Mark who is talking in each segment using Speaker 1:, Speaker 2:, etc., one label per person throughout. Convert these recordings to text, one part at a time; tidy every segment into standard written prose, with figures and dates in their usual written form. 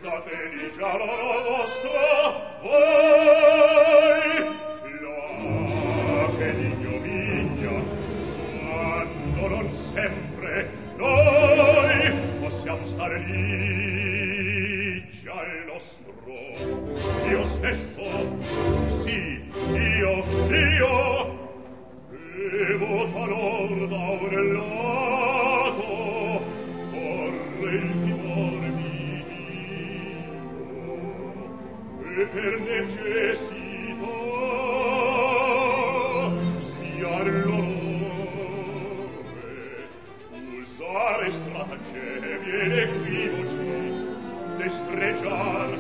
Speaker 1: questa felicia la vostra voi che l'ignominia quando non sempre noi possiamo stare lì già il nostro io stesso sì io devo talor da un lato corre il timore di Dio e per necessità sia l'onore usare stratagemi ed equivoci destreggiar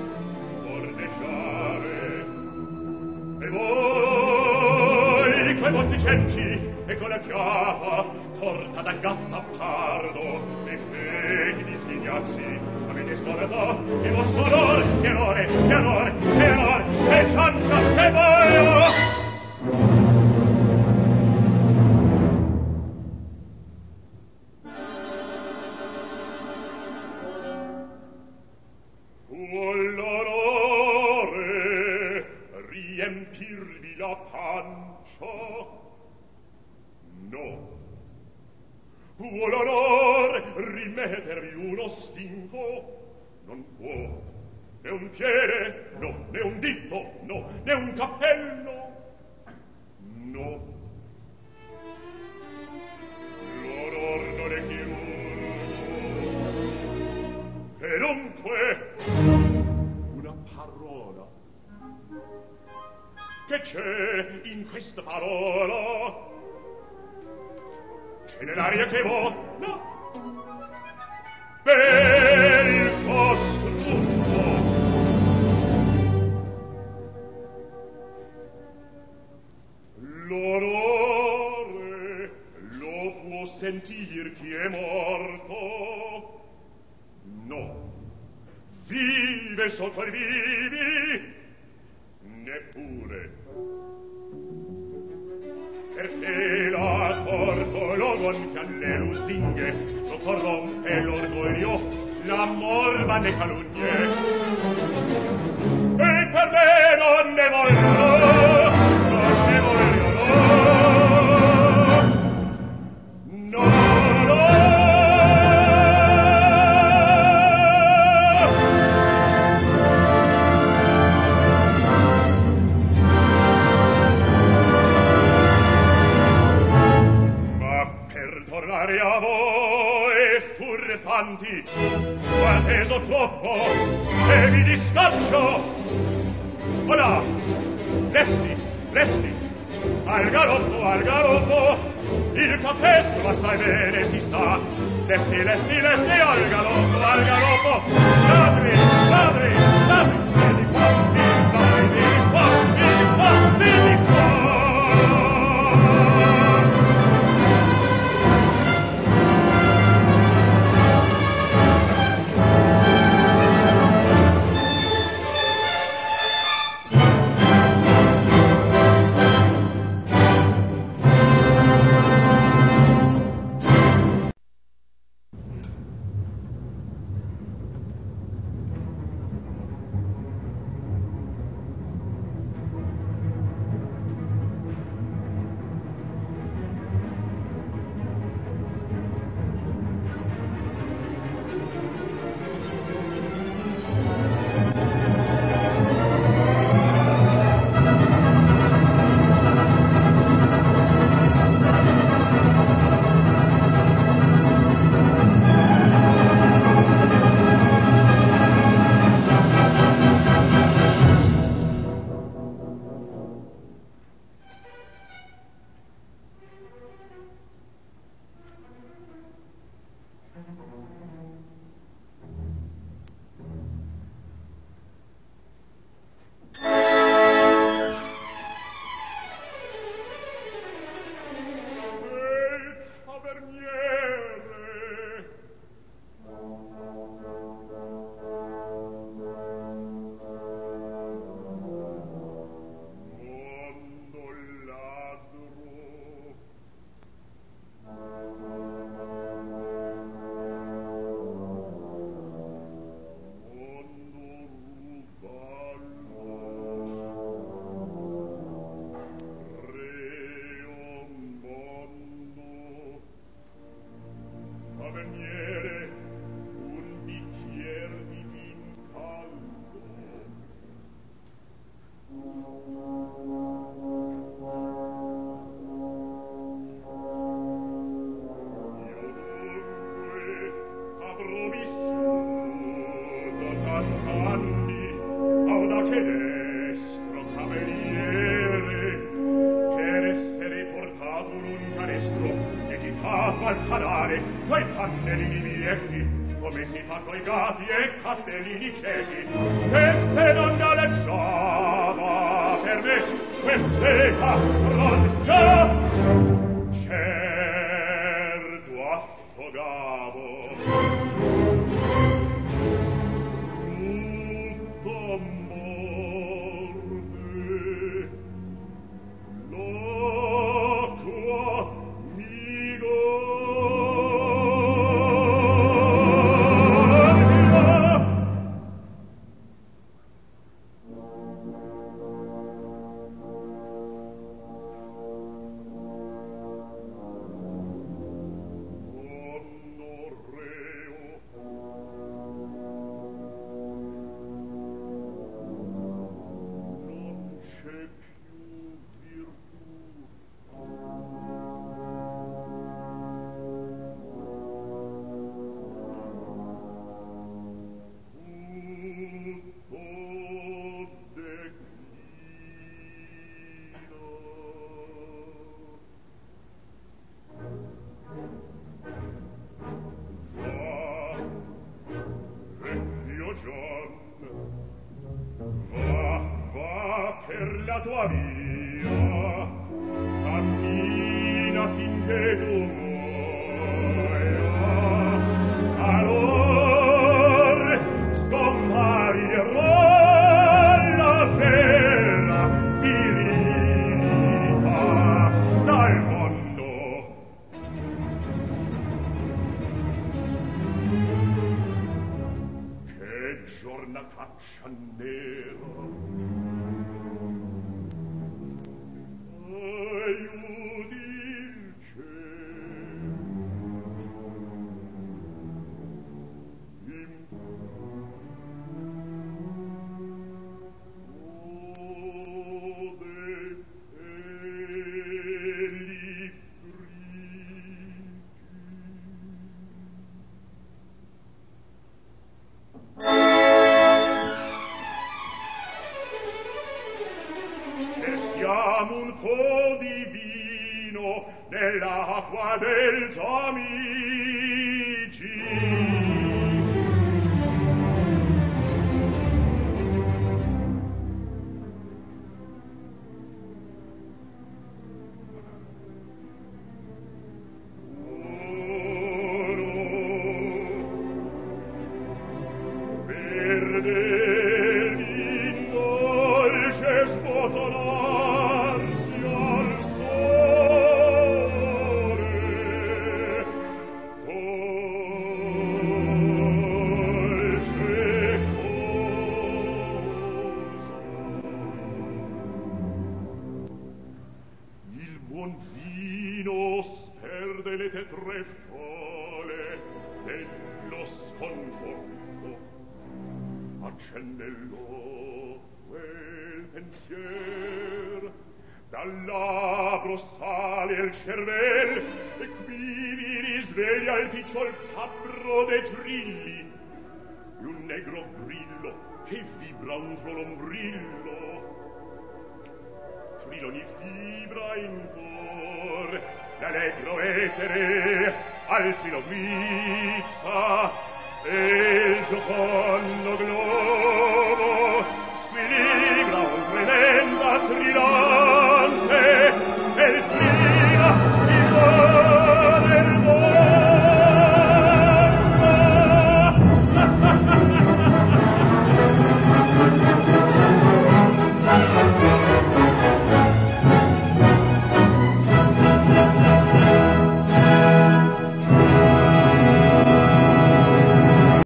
Speaker 1: bordeggiare e voi coi vostri cenci e con la chiapa torta da gatto a pardo e feti di sghignazzi avete scordato il vostro onore che onore che ciancia che voglio l'onore riempirvi la pancia no vuol onor rimettervi uno stinco non può né un piede no né un dito no né un cappello no l'onor non è chirurgo e dunque una parola che c'è in questa parola c'è nell'aria che vola per il costrutto l'onore lo può sentir chi è morto no vive sotto i vivi neppure perché la corpo lo gonfian le lusinghe lo corrompe l'orgoglio l'amor va ne calunnie e per me non ne voglio a voi furfanti ho atteso troppo e vi discaccio ora lesti al galoppo il capestro assai bene si sta lesti al galoppo ladri vieni qua cameriere un bicchier di vin caldo. Io dunque avrò vissuto tant'anni audace destro cameriere per essere portato un canestro e gitato al canale coi pannellini viechi come si fa coi gatti e cappellini ciechi che se non galleggiava per me quest'eca pronta certo affogavo tutto morte l'acqua mi gonfia. Non c'è più virtù. Tutto declina. Vecchio John, va per la tua via, cammina finché tu muoia, allora scomparirà la vera virilità dal mondo. Che giornataccia nera, aiuti il cielo, ode peli grigi. E siamo un po' di vino nell'acqua del Tamigi. Accennello quel pensier, dal labbro sale il cervel, e qui mi risveglia il picciol fabbro de trilli, e un negro grillo che vibra un trolombrillo. Trillo mi vibra in cor, l'allegro etere al trilo guizza, e il gioco